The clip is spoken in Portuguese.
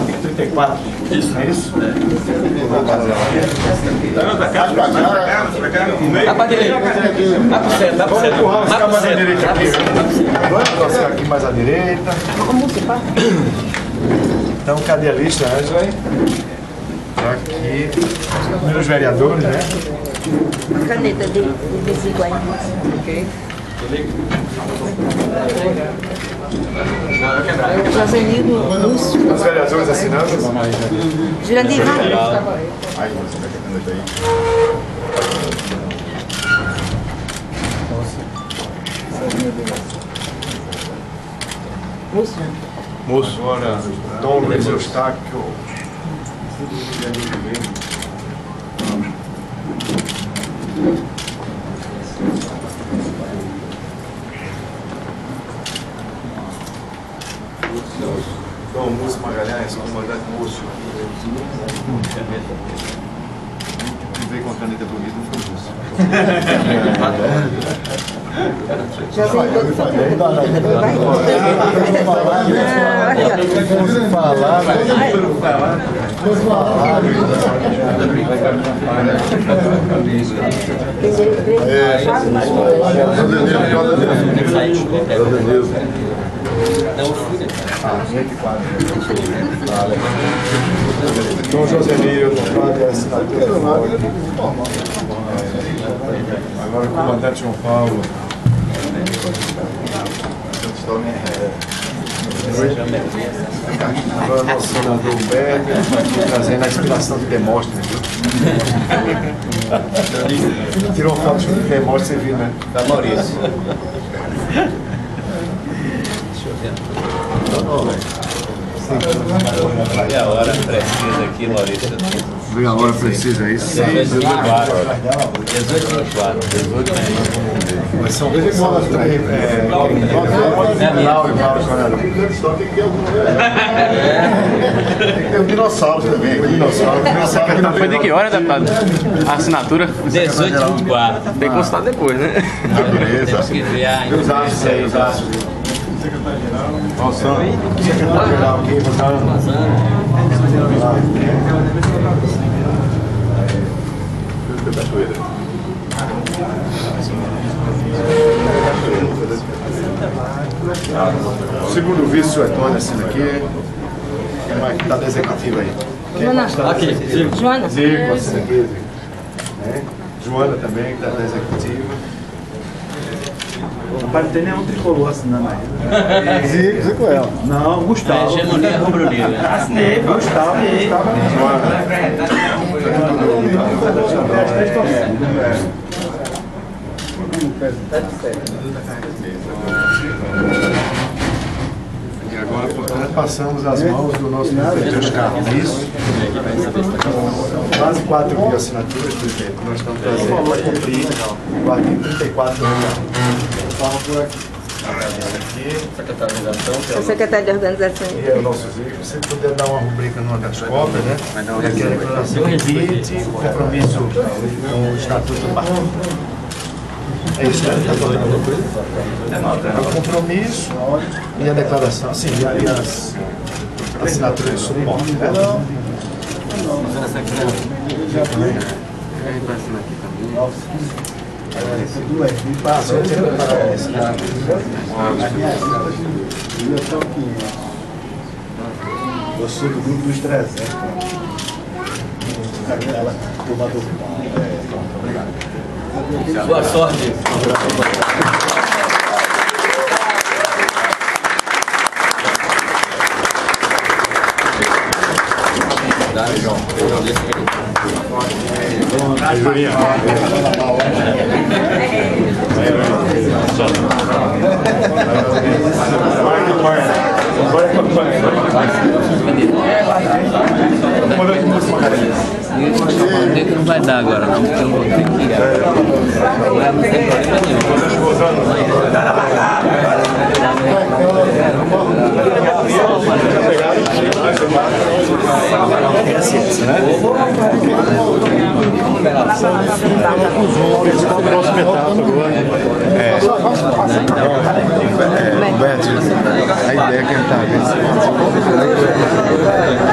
34. Isso. É isso? Dá pra direita. Dá pro centro, dá pro centro. Vamos ficar mais à direita aqui. Vamos ficar aqui mais à direita. Então, cadê a lista, Ângela? Aqui. Os meus vereadores, né? Caneta de desigual. Ok. Joselino Lúcio. Os vereadores assinando. Jurandir Ramos. Aí, você vai ter caneta aí. Moço. Agora, Dom Luiz Eustáquio. Dom Múcio Magalhães, comandante Múcio. Veio com a caneta bonita, não foi Múcio. Dom Josemiro, padre, a assinatura. Agora o comandante João Paulo. Agora o nosso senador Humberto, trazendo a inspiração de Demóstenes. Tirou uma foto de Demóstenes, você viu, né? Da Maurício. E a hora precisa aqui, Maurício? Vem a hora precisa, é isso? 18h24. Mas são três. Tem um dinossauro também. Foi de que hora, deputado? A assinatura? 18h24. Tem que consultar depois, né? Temos que ver a Secretário-geral aqui, o segundo vice, o Antônio, assina aqui. Quem mais que está da executiva aí? Joana. Aqui, Zico. Joana. Zico, assina aqui. Né? Joana também, que está da executiva. Rapaz, não tem nenhum tricolor assinando aí. Zico é ela. Não, Gustavo. Hegemonia rubro-negra. Assinei, Gustavo. E agora, portanto, passamos as mãos do nosso presidente Oscar Luiz. Quase 4 mil assinaturas, presidente. Nós estamos trazendo para cumprir 34 mil. Sou secretário de organização. E é o nosso Zico. Se puder dar uma rubrica numa das cópias, né? Aqui é a declaração de limite, o compromisso com o Estatuto do Partido. É isso, né? É o compromisso e a declaração, sim, e as assinaturas de suporte, né? Passa, eu tenho que preparar esse, né? Eu sou do grupo dos 300. Ela, turmador. Obrigado. Boa sorte. Julinha. Não vai dar agora, não, porque eu vou ter que ir. Não tem problema nenhum. É a ciência, né? O próximo etapa agora Roberto, a ideia é que ele está vendo.